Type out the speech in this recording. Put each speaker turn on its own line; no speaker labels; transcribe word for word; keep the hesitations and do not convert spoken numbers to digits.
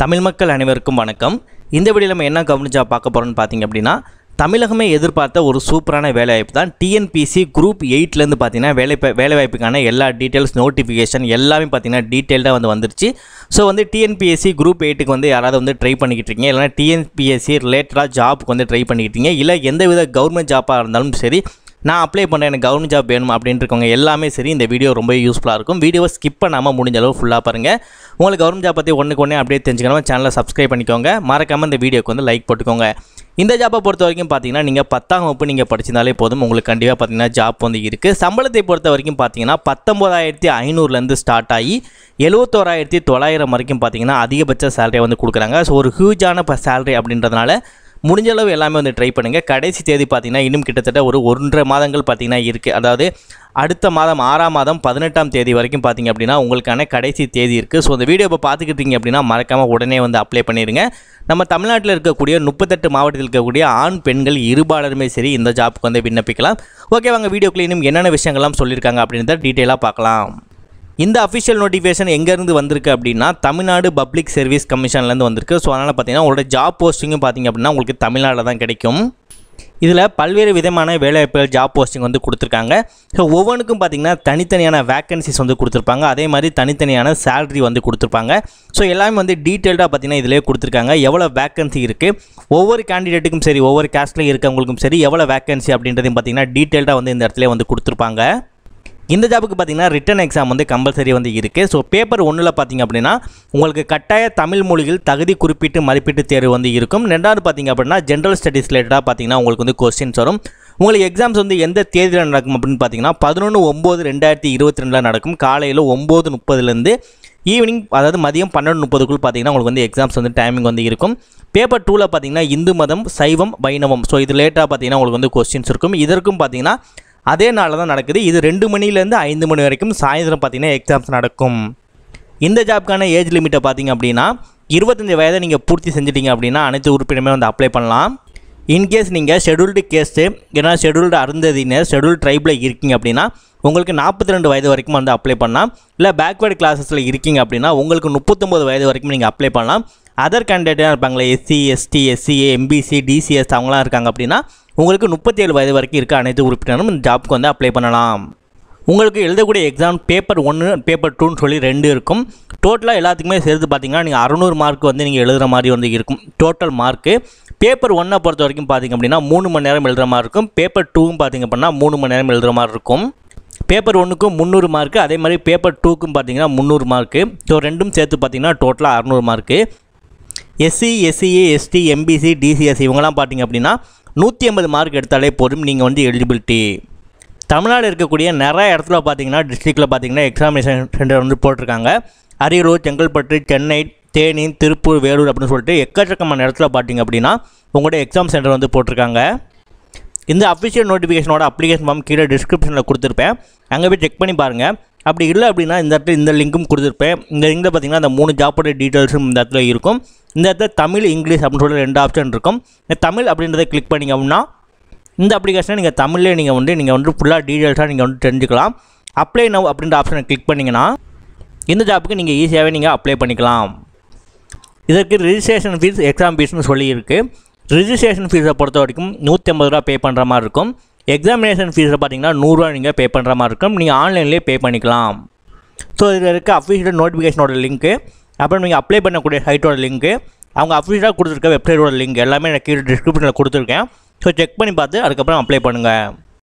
தமிழ் மக்கள் அனைவருக்கும் வணக்கம். இந்த வீடியோல நம்ம என்ன கவனிச்சா பார்க்க போறோம்னு பாத்தீங்க அப்படினா தமிழகமே எதிர்பார்த்த ஒரு சூப்பரான வேலை வாய்ப்பு தான் T N P S C group eight ல இருந்து பாத்தீங்கன்னா வேலை வேலை வாய்ப்புக்கான எல்லா டீடைல்ஸ் நோட்டிஃபிகேஷன் எல்லாமே பாத்தீங்கன்னா டீடைலா வந்து வந்துருச்சு. சோ வந்து T N P S C group eight க்கு வந்து யாராவது வந்து ட்ரை பண்ணிக்கிட்டு இருக்கீங்க இல்லனா T N P S C ரிலேட்டடா ஜாப்க்கு வந்து ட்ரை பண்ணிக்கிட்டு இருக்கீங்க இல்ல எந்தவித கவர்மெண்ட் ஜாபா இருந்தாலும் சரி நான் அப்ளை பண்றேன் எனக்கு கவர்மெண்ட் ஜாப் வேணும் அப்படினு இருக்கவங்க எல்லாமே சரி இந்த வீடியோ ரொம்ப யூஸ்ஃபுல்லா இருக்கும். வீடியோவை ஸ்கிப் பண்ணாம முடிஞ்ச அளவு ஃபுல்லா பாருங்க. உங்களுக்கு கவர்மெண்ட் ஜாப் பத்தி ஒண்ணுக்கு ஒண்ணே அப்டேட் தெரிஞ்சுக்கணும் சேனலை சப்ஸ்கிரைப் பண்ணிக்கோங்க. மறக்காம இந்த வீடியோக்கு வந்து லைக் போட்டுக்கோங்க. இந்த ஜாபை பொறுத்த வரைக்கும் பாத்தீங்கன்னா நீங்க பத்தாம் வகுப்பு நீங்க படிச்சிருந்தாலே போதும் உங்களுக்கு கண்டிப்பா பாத்தீங்கன்னா ஜாப் வந்து இருக்கு. சம்பளத்தை பொறுத்த வரைக்கும் பாத்தீங்கன்னா பத்தொன்பதாயிரத்து ஐநூறு ல இருந்து ஸ்டார்ட் ஆகி எழுபத்தோராயிரத்து தொள்ளாயிரம் வரைக்கும் பாத்தீங்கன்னா அதிகபட்ச salary வந்து கொடுக்குறாங்க. சோ ஒரு ஹியூஜான salary அப்படின்றதுனால முடிஞ்ச அளவு எல்லாமே வந்து ட்ரை பண்ணுங்க. கடைசி தேதி பாத்தீங்கன்னா இன்னும் கிட்டத்தட்ட ஒரு ஒன்றரை மாதங்கள் பாத்தீங்கன்னா இருக்கு. அதாவது அடுத்த மாதம் ஆறாம் மாதம் பதினெட்டாம் தேதி வரைக்கும் பாத்தீங்க அப்படினா உங்களுக்கான கடைசி தேதி இருக்கு. சோ இந்த வீடியோ இப்ப பாத்துக்கிட்டீங்க அப்படினா மறக்காம உடனே வந்து அப்ளை பண்ணிருங்க. நம்ம தமிழ்நாட்டில் இருக்கக்கூடிய முப்பத்தெட்டு மாவட்டத்தில் இருக்கக்கூடிய ஆண் பெண்கள் இருபாலருமே சரி இந்த ஜாப்க்கு வந்து விண்ணப்பிக்கலாம். ஓகே வாங்க வீடியோக்குள்ள இன்னும் என்னென்ன விஷயங்கள்லாம் சொல்லிருக்காங்க அப்படின்றத டீடைலா பார்க்கலாம். இந்த அஃபிஷியல் நோட்டிஃபிகேஷன் எங்க இருந்து வந்திருக்கு அப்படினா தமிழ்நாடு பப்ளிக் சர்வீஸ் கமிஷன்ல இருந்து வந்திருக்கு. சோ அதனால பாத்தீங்கன்னா உங்களோட ஜாப் போஸ்டிங்கும் பாத்தீங்க அப்படினா உங்களுக்கு தமிழ்நாட்டில தான் கிடைக்கும். இதில் பல்வேறு விதமான வேலைவாய்ப்புகள் ஜாப் போஸ்டிங் வந்து கொடுத்துருக்காங்க. ஸோ ஒவ்வொன்றுக்கும் பார்த்தீங்கன்னா தனித்தனியான வேக்கன்சிஸ் வந்து கொடுத்துருப்பாங்க. அதே மாதிரி தனித்தனியான சேலரி வந்து கொடுத்துருப்பாங்க. ஸோ எல்லாமே வந்து டீட்டெயில்டாக பார்த்தீங்கன்னா இதிலே கொடுத்துருக்காங்க. எவ்வளோ வேக்கன்சி இருக்குது ஒவ்வொரு கேண்டிடேட்டுக்கும் சரி ஒவ்வொரு கேஸ்ட்லையும் இருக்கவங்களுக்கும் சரி எவ்வளோ வேக்கன்சி அப்படின்றதையும் பார்த்தீங்கன்னா டீட்டெயில்டாக வந்து இந்த இடத்துல வந்து கொடுத்துருப்பாங்க. இந்த ஜாபுக்கு பார்த்தீங்கன்னா ரிட்டன் எக்ஸாம் வந்து கம்பல்சரி வந்து இருக்குது. ஸோ பேப்பர் ஒன்றில் பார்த்தீங்க அப்படின்னா உங்களுக்கு கட்டாய தமிழ் மொழியில் தகுதி குறிப்பிட்டு மதிப்பீட்டு தேர்வு வந்து இருக்கும். ரெண்டாவது பார்த்தீங்க அப்படின்னா ஜென்ரல் ஸ்டடீஸ் ரிலேட்டடாக பார்த்தீங்கன்னா உங்களுக்கு வந்து கொஸ்டின்ஸ் வரும். உங்களுக்கு எக்ஸாம்ஸ் வந்து எந்த தேதியில் நடக்கும் அப்படின்னு பார்த்தீங்கன்னா பதினொன்று ஒம்பது ரெண்டாயிரத்தி இருபத்தி ரெண்டில் நடக்கும். காலையில் ஒம்பது முப்பதுலேருந்து ஈவினிங் அதாவது மதியம் பன்னெண்டு முப்பதுக்குள் பார்த்தீங்கன்னா உங்களுக்கு வந்து எக்ஸாம்ஸ் வந்து டைமிங் வந்து இருக்கும். பேப்பர் டூவில் பார்த்தீங்கன்னா இந்து மதம் சைவம் வைணவம் ஸோ இது லேட்டாக பார்த்தீங்கன்னா உங்களுக்கு வந்து கொஸ்டின்ஸ் இருக்கும். இதற்கும் பார்த்தீங்கன்னா அதே நாளில் தான் நடக்குது. இது ரெண்டு மணிலேருந்து ஐந்து மணி வரைக்கும் சாயந்தரம் பார்த்தீங்கன்னா எக்ஸாம்ஸ் நடக்கும். இந்த ஜாப்க்கான ஏஜ் லிமிட்டை பார்த்தீங்க அப்படின்னா இருபத்தஞ்சு வயதை நீங்கள் பூர்த்தி செஞ்சிட்டீங்க அப்படின்னா அனைத்து உறுப்பினருமே வந்து அப்ளை பண்ணலாம். இன்கேஸ் நீங்கள் ஷெடியூல்டு கேஸ்ட்டு ஏன்னா ஷெடியூல்டு அருந்ததினர் ஷெடியூல் ட்ரைபில் இருக்கீங்க அப்படின்னா உங்களுக்கு நாற்பத்தி ரெண்டு வயது வரைக்கும் வந்து அப்ளை பண்ணலாம். இல்லை பேக்வேர்டு கிளாஸஸில் இருக்கீங்க அப்படின்னா உங்களுக்கு முப்பத்தொம்பது வயது வரைக்கும் நீங்கள் அப்ளை பண்ணலாம். அதர் கேண்டிடேட்டாக இருப்பாங்களே SC ST SCA MBC DCS அவங்களாம் இருக்காங்க அப்படின்னா உங்களுக்கு முப்பத்தி ஏழு வயது வரைக்கும் இருக்க அனைத்து உறுப்பினரும் இந்த ஜாப்க்கு வந்து அப்ளை பண்ணலாம். உங்களுக்கு எழுதக்கூடிய எக்ஸாம் பேப்பர் ஒன்று பேப்பர் டூன்னு சொல்லி ரெண்டு இருக்கும். டோட்டலாக எல்லாத்துக்குமே சேர்த்து பார்த்தீங்கன்னா நீங்கள் அறுநூறு மார்க் வந்து நீங்கள் எழுதுகிற மாதிரி வந்து இருக்கும் டோட்டல் மார்க்கு. பேப்பர் ஒன்றை பொறுத்த வரைக்கும் பார்த்திங்க அப்படின்னா மூணு மணி நேரம் எழுதுகிற மாதிரி இருக்கும். பேப்பர் டூவும் பார்த்திங்க அப்படின்னா மூணு மணி நேரம் எழுதுகிற மாதிரி இருக்கும். பேப்பர் ஒன்றுக்கும் முந்நூறு மார்க்கு அதே மாதிரி பேப்பர் டூக்கும் பார்த்தீங்கன்னா முந்நூறு மார்க்கு. ஸோ ரெண்டும் சேர்த்து பார்த்தீங்கன்னா டோட்டலாக அறுநூறு mark. SC SCA ST MBC DCS இவங்கெல்லாம் பார்த்தீங்க அப்படின்னா நூற்றி ஐம்பது மார்க் எடுத்தாலே போதும் நீங்கள் வந்து எலிஜிபிலிட்டி. தமிழ்நாடு இருக்கக்கூடிய நிறைய இடத்துல பார்த்தீங்கன்னா டிஸ்ட்ரிக்டில் பார்த்தீங்கன்னா எக்ஸாமினேஷன் சென்டர் வந்து போட்டிருக்காங்க. அரியலூர் செங்கல்பட்டு சென்னை தேனி திருப்பூர் வேலூர் அப்படின்னு சொல்லிட்டு எக்கச்சக்கமான இடத்துல பார்த்தீங்க அப்படின்னா உங்களோட எக்ஸாம் சென்டர் வந்து போட்டிருக்காங்க. இந்த அஃபிஷியல் நோட்டிஃபிகேஷனோட அப்ளிகேஷன் ஃபார்ம் கீழே டிஸ்கிரிப்ஷனில் கொடுத்துருப்பேன். அங்கே போய் செக் பண்ணி பாருங்கள். அப்படி இல்லை அப்படின்னா இந்த இடத்துல இந்த லிங்க்கும் கொடுத்துருப்பேன். இந்த லிங்கில் பார்த்தீங்கன்னா அந்த மூணு ஜாப்போட டீட்டெயில்ஸும் இந்த இடத்துல இருக்கும். இந்த இடத்துல தமிழ் இங்கிலீஷ் அப்படின்னு சொல்லி ரெண்டு ஆப்ஷன் இருக்கும். இந்த தமிழ் அப்படின்றத கிளிக் பண்ணிங்க அப்படின்னா இந்த அப்ளிகேஷனை நீங்கள் தமிழ்லேயே நீங்கள் வந்து நீங்கள் வந்து ஃபுல்லாக டீட்டெயில்ஸாக நீங்கள் வந்து தெரிஞ்சுக்கலாம். அப்ளை நவ் அப்படின்ற ஆப்ஷனை கிளிக் பண்ணிங்கன்னா இந்த ஜாப்புக்கு நீங்கள் ஈஸியாகவே நீங்கள் அப்ளை பண்ணிக்கலாம். இதற்கு ரிஜிஸ்ட்ரேஷன் ஃபீஸ் எக்ஸாம் ஃபீஸ்னு சொல்லி இருக்குது. ரிஜிஸ்ட்ரேஷன் ஃபீஸை பொறுத்த வரைக்கும் நூற்றி ஐம்பது ரூபா பே பண்ணுற மாதிரி இருக்கும். எக்ஸாமினேஷன் ஃபீஸை பார்த்தீங்கன்னா நூறுரூவா நீங்கள் பே பண்ணுற மாதிரி இருக்கும். நீங்கள் ஆன்லைன்லேயே பே பண்ணிக்கலாம். ஸோ இதில் இருக்க அஃபிஷியல் நோட்டிஃபிகேஷனோட லிங்க்கு அப்புறம் நீங்கள் அப்ளை பண்ணக்கூடிய சைட்டோட லிங்க்கு அவங்க அஃபிஷியலாக கொடுத்துருக்க வெப்சைட்டோட லிங்க் எல்லாமே நான் கீழே டிஸ்கிரிப்ஷனில் கொடுத்துருக்கேன். ஸோ செக் பண்ணி பார்த்து அதுக்கப்புறம் அப்ளை பண்ணுங்கள்.